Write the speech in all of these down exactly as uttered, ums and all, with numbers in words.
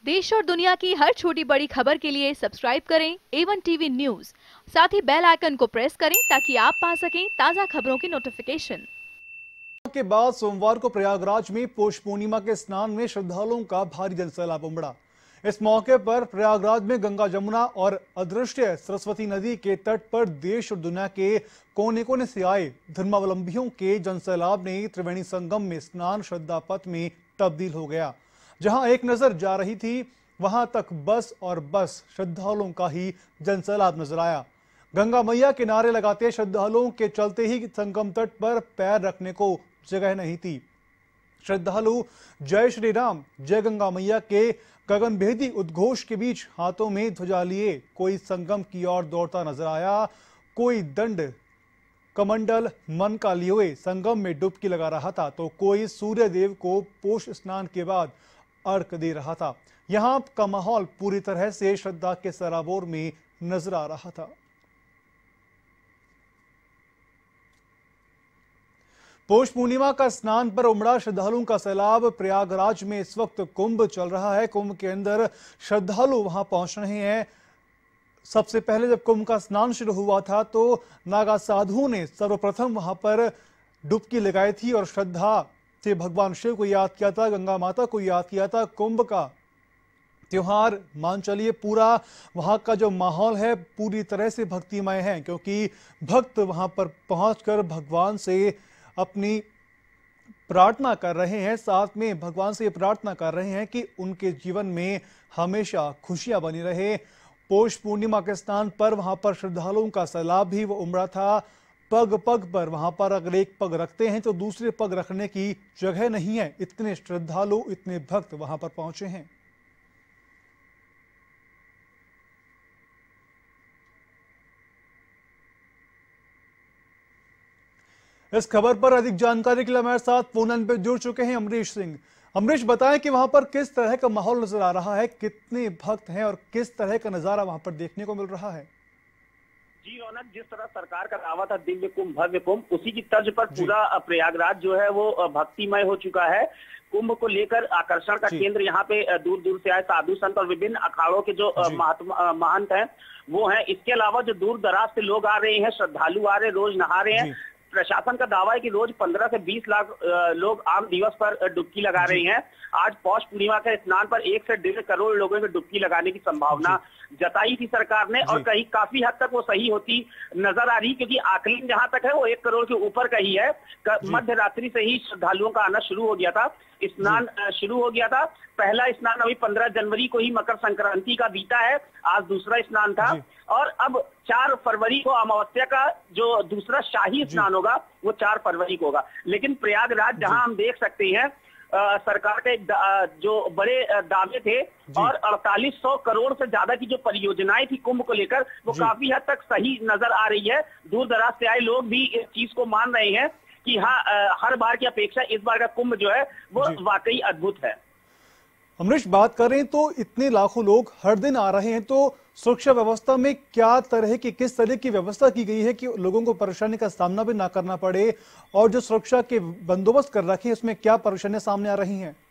देश और दुनिया की हर छोटी बड़ी खबर के लिए सब्सक्राइब करें ए वन टीवी न्यूज। साथ ही बेल आइकन को प्रेस करें ताकि आप पा सकें ताज़ा खबरों की नोटिफिकेशन। के बाद सोमवार को प्रयागराज में पौष पूर्णिमा के स्नान में श्रद्धालुओं का भारी जनसैलाब उमड़ा। इस मौके पर प्रयागराज में गंगा जमुना और अदृश्य सरस्वती नदी के तट पर देश और दुनिया के कोने कोने से आए धर्मावलंबियों के जनसैलाब ने त्रिवेणी संगम में स्नान श्रद्धा पथ में तब्दील हो गया। जहां एक नजर जा रही थी वहां तक बस और बस श्रद्धालुओं का ही जनसैलाब नजर आया। गंगा मैया के नारे लगाते श्रद्धालुओं के चलते ही संगम तट पर पैर रखने को जगह नहीं थी। श्रद्धालु जय श्री राम जय गंगा मैया के गगनभेदी उद्घोष के बीच हाथों में ध्वजा लिए कोई संगम की ओर दौड़ता नजर आया, कोई दंड कमंडल मन का लिए हुए संगम में डुबकी लगा रहा था, तो कोई सूर्य देव को पोष स्नान के बाद अर्घ दे रहा था। यहां का माहौल पूरी तरह से श्रद्धा के सराबोर में नजर आ रहा था। पौष पूर्णिमा का स्नान पर उमड़ा श्रद्धालुओं का सैलाब। प्रयागराज में इस वक्त कुंभ चल रहा है। कुंभ के अंदर श्रद्धालु वहां पहुंच रहे हैं। सबसे पहले जब कुंभ का स्नान शुरू हुआ था तो नागा साधुओं ने सर्वप्रथम वहां पर डुबकी लगाई थी और श्रद्धा से भगवान शिव को याद किया था, गंगा माता को याद किया था। कुंभ का त्योहार मान चलिए पूरा वहां का जो माहौल है पूरी तरह से भक्तिमय है, क्योंकि भक्त वहां पर पहुंचकर भगवान से अपनी प्रार्थना कर रहे हैं। साथ में भगवान से प्रार्थना कर रहे हैं कि उनके जीवन में हमेशा खुशियां बनी रहे। पौष पूर्णिमा के स्नान पर वहां पर श्रद्धालुओं का सैलाब भी वो उमड़ा था। पग पग पर वहां पर अगर एक पग रखते हैं तो दूसरे पग रखने की जगह नहीं है। इतने श्रद्धालु इतने भक्त वहां पर पहुंचे हैं। इस खबर पर अधिक जानकारी के लिए हमारे साथ फोन लाइन पर जुड़ चुके हैं अमरीश सिंह। अमरीश, बताएं कि वहां पर किस तरह का माहौल नजर आ रहा है, कितने भक्त हैं और किस तरह का नजारा वहां पर देखने को मिल रहा है। जी रौनक, जिस तरह सरकार का दावा था दिव्य कुंभ भव्य कुंभ, उसी की तर्ज पर पूरा प्रयागराज जो है वो भक्तिमय हो चुका है। कुंभ को लेकर आकर्षण का केंद्र यहाँ पे दूर दूर से आए साधु संत और विभिन्न अखाड़ों के जो महात्मा महंत हैं वो हैं। इसके अलावा जो दूर दराज से लोग आ रहे हैं, श्रद्धालु आ रहे हैं, रोज नहा रहे हैं। प्रशासन का दावा है कि रोज पंद्रह से बीस लाख लोग आम दिवस पर डुबकी लगा रहे हैं। आज पौष पूर्णिमा के स्नान पर एक से डेढ़ करोड़ लोगों में डुबकी लगाने की संभावना जताई थी सरकार ने, और कहीं काफी हद तक वो सही होती नजर आ रही, क्योंकि आकलन जहां तक है वो एक करोड़ के ऊपर का ही है। मध्य रात्रि से ही श्रद्धालुओं का आना शुरू हो गया था, स्नान शुरू हो गया था। पहला स्नान अभी पंद्रह जनवरी को ही मकर संक्रांति का बीता है, आज दूसरा स्नान था, और अब चार फरवरी को अमावस्या का जो दूसरा शाही स्नान होगा वो चार फरवरी को होगा। लेकिन प्रयागराज जहां हम देख सकते हैं आ, सरकार के जो बड़े दावे थे और अड़तालीस सौ करोड़ से ज्यादा की जो परियोजनाएं थी कुंभ को लेकर वो काफी हद तक सही नजर आ रही है। दूर दराज से आए लोग भी इस चीज को मान रहे हैं कि हाँ, हर बार की अपेक्षा इस बार का कुंभ जो है वो वाकई अद्भुत है। अमरीश, बात करें तो इतने लाखों लोग हर दिन आ रहे हैं, तो सुरक्षा व्यवस्था में क्या तरह की किस तरह की व्यवस्था की गई है कि लोगों को परेशानी का सामना भी ना करना पड़े, और जो सुरक्षा के बंदोबस्त कर रखे हैं उसमें क्या परेशानियां सामने आ रही हैं?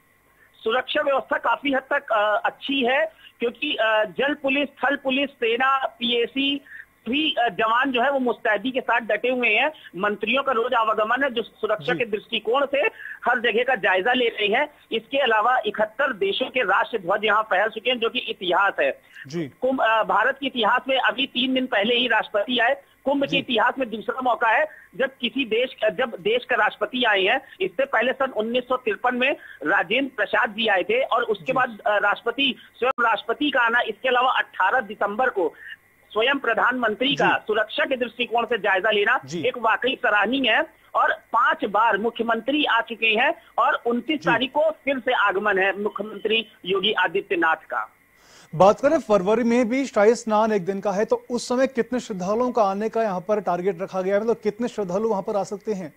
सुरक्षा व्यवस्था काफी हद तक अच्छी है, क्योंकि जल पुलिस, थल पुलिस, सेना, पीएसी भी जवान जो है वो मुस्तैदी के साथ डटे हुए हैं। मंत्रियों का रोज आवागमन है जो सुरक्षा के दृष्टिकोण से हर जगह का जायजा ले रहे हैं। इसके अलावा इकहत्तर देशों के राष्ट्र ध्वज यहाँ फहर चुके हैं, जो कि इतिहास है। कुंभ भारत के इतिहास में अभी तीन दिन पहले ही राष्ट्रपति आए। कुंभ के इतिहास में दूसरा मौका है जब किसी देश जब देश का राष्ट्रपति आए हैं। इससे पहले सन उन्नीस सौ तिरपन में राजेंद्र प्रसाद जी आए थे, और उसके बाद राष्ट्रपति स्वयं राष्ट्रपति का आना। इसके अलावा अठारह दिसंबर को स्वयं प्रधानमंत्री का सुरक्षा के दृष्टिकोण से जायजा लेना एक वाकई सराहनीय है। और पांच बार मुख्यमंत्री आ चुके हैं और उनतीस तारीख को फिर से आगमन है मुख्यमंत्री योगी आदित्यनाथ का। बात करें फरवरी में भी शाही स्नान एक दिन का है, तो उस समय कितने श्रद्धालुओं का आने का यहाँ पर टारगेट रखा गया है, मतलब कितने श्रद्धालु वहां पर आ सकते हैं?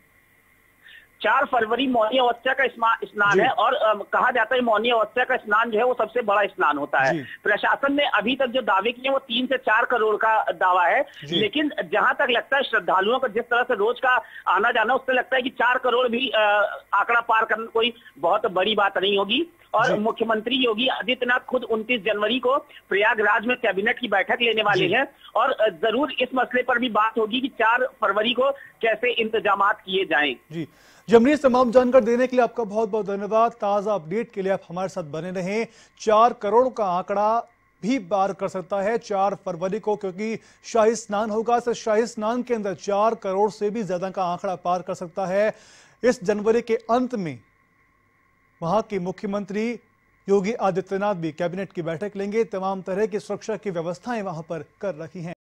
चार फरवरी मौनी अमावस्या का स्नान है, और आ, कहा जाता है मौनी अमावस्या का स्नान जो है वो सबसे बड़ा स्नान होता है। प्रशासन ने अभी तक जो दावे किए वो तीन से चार करोड़ का दावा है, लेकिन जहां तक लगता है श्रद्धालुओं का जिस तरह से रोज का आना जाना, उससे लगता है कि चार करोड़ भी आ, आंकड़ा पार करना कोई बहुत बड़ी बात नहीं होगी। और मुख्यमंत्री योगी आदित्यनाथ खुद उनतीस जनवरी को प्रयागराज में कैबिनेट की बैठक लेने वाले हैं और जरूर इस मसले पर भी बात होगी कि चार फरवरी को कैसे इंतजामात किए जाएं। जी जमनीश, तमाम जानकारी देने के लिए आपका बहुत बहुत धन्यवाद। ताजा अपडेट के लिए आप हमारे साथ बने रहें। चार करोड़ का आंकड़ा भी पार कर सकता है चार फरवरी को, क्योंकि शाही स्नान होगा। तो शाही स्नान के अंदर चार करोड़ से भी ज्यादा का आंकड़ा पार कर सकता है। इस जनवरी के अंत में वहां के मुख्यमंत्री योगी आदित्यनाथ भी कैबिनेट की बैठक लेंगे। तमाम तरह की सुरक्षा की व्यवस्थाएं वहां पर कर रखी हैं।